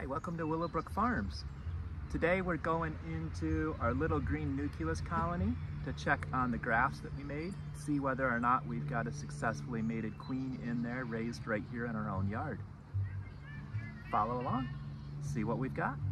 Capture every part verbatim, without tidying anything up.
Hi, welcome to Willowbrook Farms. Today we're going into our little green nucleus colony to check on the grafts that we made, see whether or not we've got a successfully mated queen in there raised right here in our own yard. Follow along, see what we've got.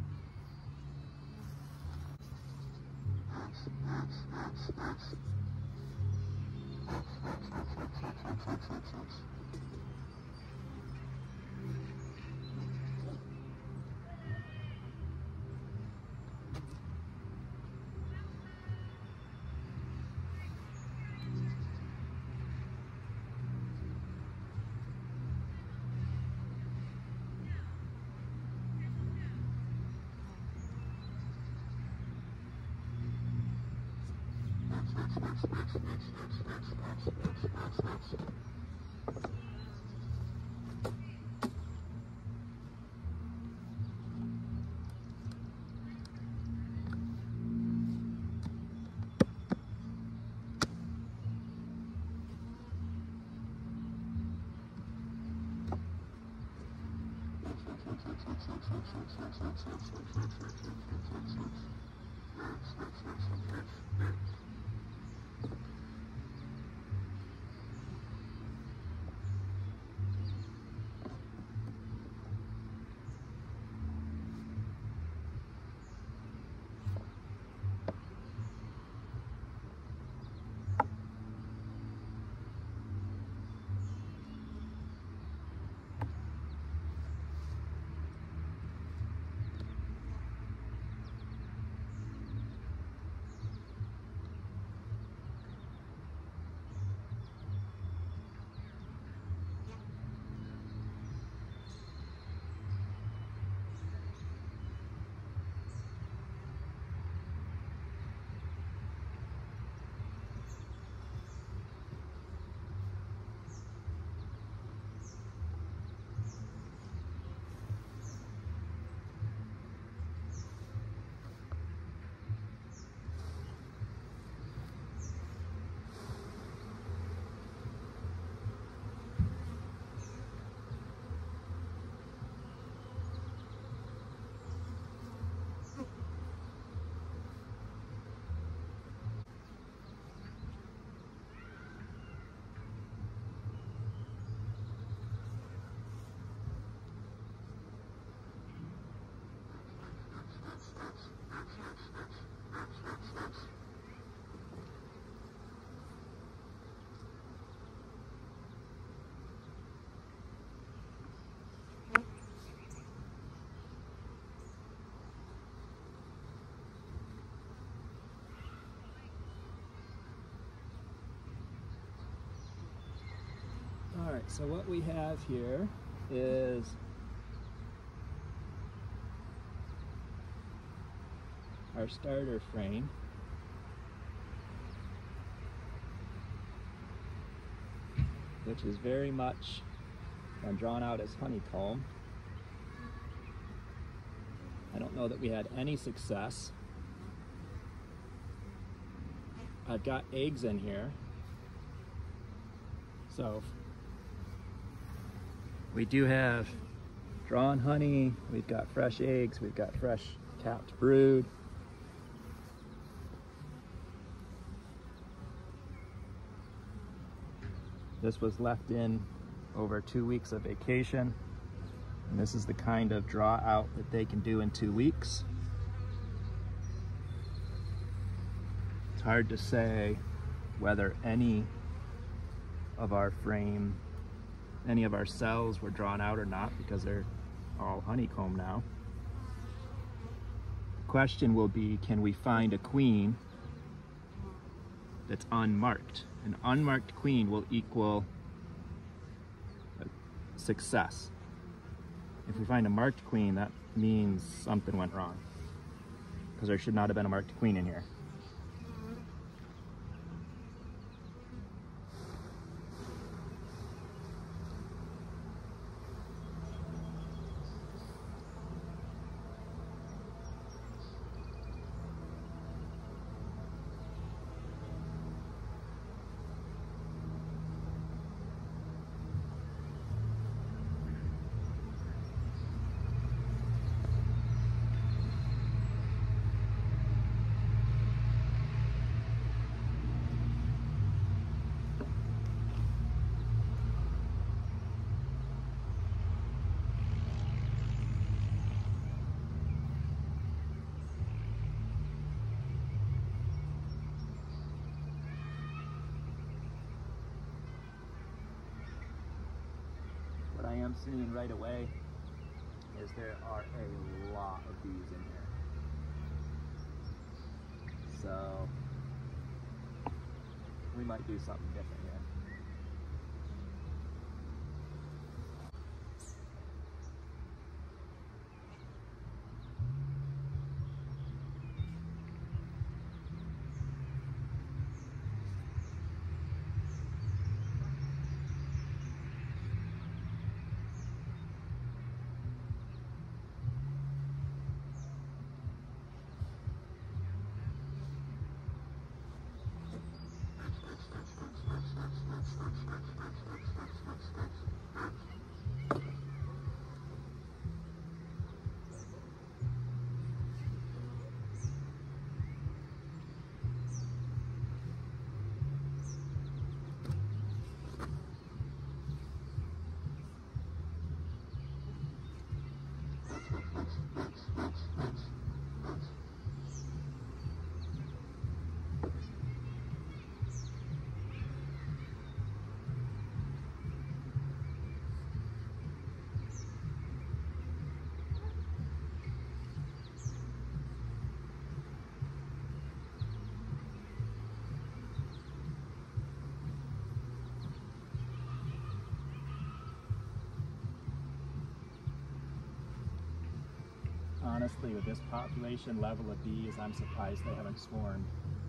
All right, so what we have here is our starter frame. Which is very much uh, drawn out as honeycomb. I don't know that we had any success. I've got eggs in here. So we do have drawn honey, we've got fresh eggs, we've got fresh capped brood. This was left in over two weeks of vacation. And this is the kind of draw out that they can do in two weeks. It's hard to say whether any of our frame, any of our cells were drawn out or not because they're all honeycomb now. The question will be, can we find a queen that's unmarked? An unmarked queen will equal a success. If we find a marked queen, that means something went wrong because there should not have been a marked queen in here. am seeing right away is there are a lot of bees in here. So we might do something different here. Honestly, with this population level of bees, I'm surprised they haven't swarmed.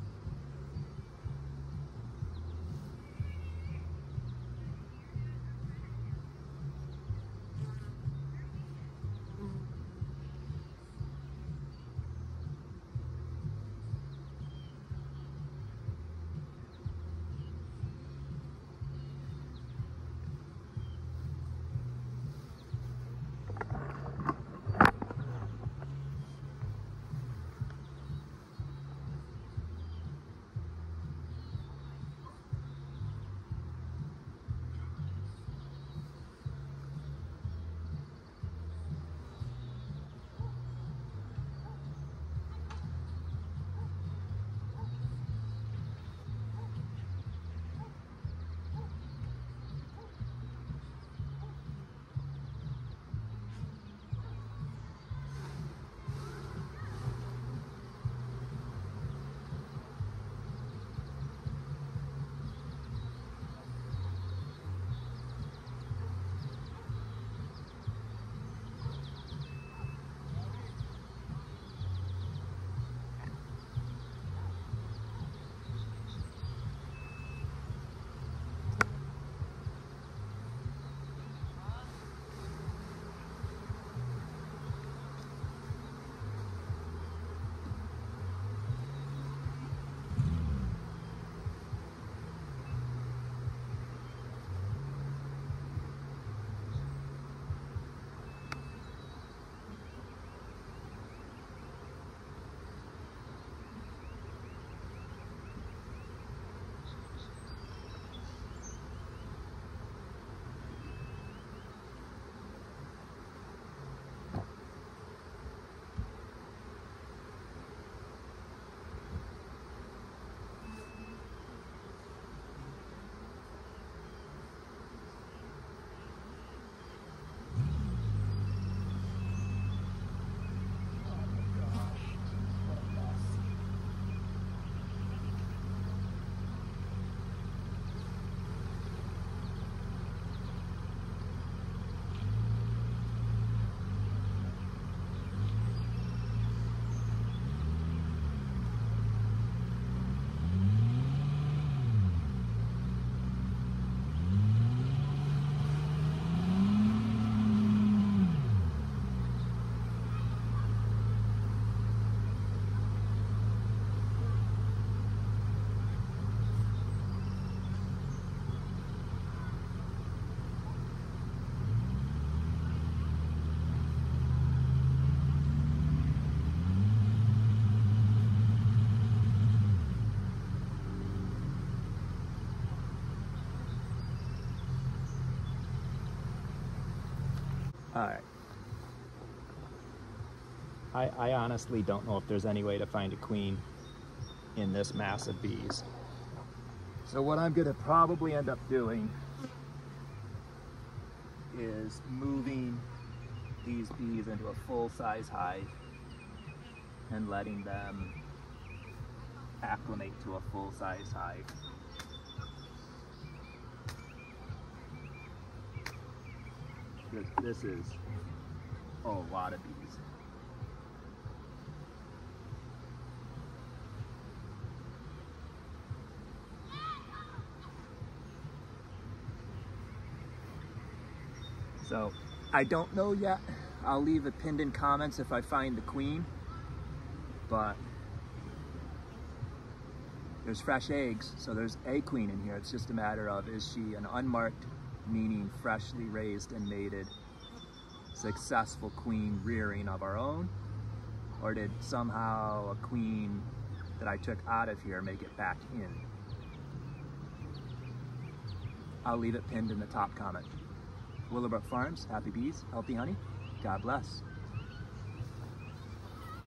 All right. I, I honestly don't know if there's any way to find a queen in this mass of bees. So what I'm gonna probably end up doing is moving these bees into a full-size hive and letting them acclimate to a full-size hive. This, this is a lot of bees. So I don't know yet. I'll leave it pinned in comments if I find the queen, but there's fresh eggs, so there's a queen in here. It's just a matter of, is she an unmarked, meaning freshly raised and mated, successful queen rearing of our own, or did somehow a queen that I took out of here make it back in? I'll leave it pinned in the top comment. Willowbrook Farms, happy bees, healthy honey, God bless.